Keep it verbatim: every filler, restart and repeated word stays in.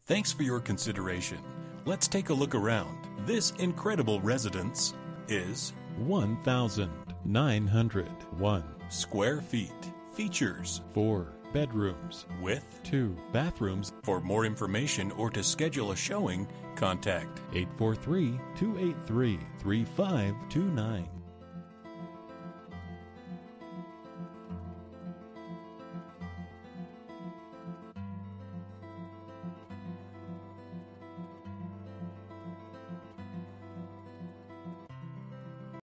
Thanks for your consideration. Let's take a look around. This incredible residence is one thousand nine hundred one square feet. Features four bedrooms with two bathrooms. For more information or to schedule a showing, contact eight four three, two eight three, three five two nine.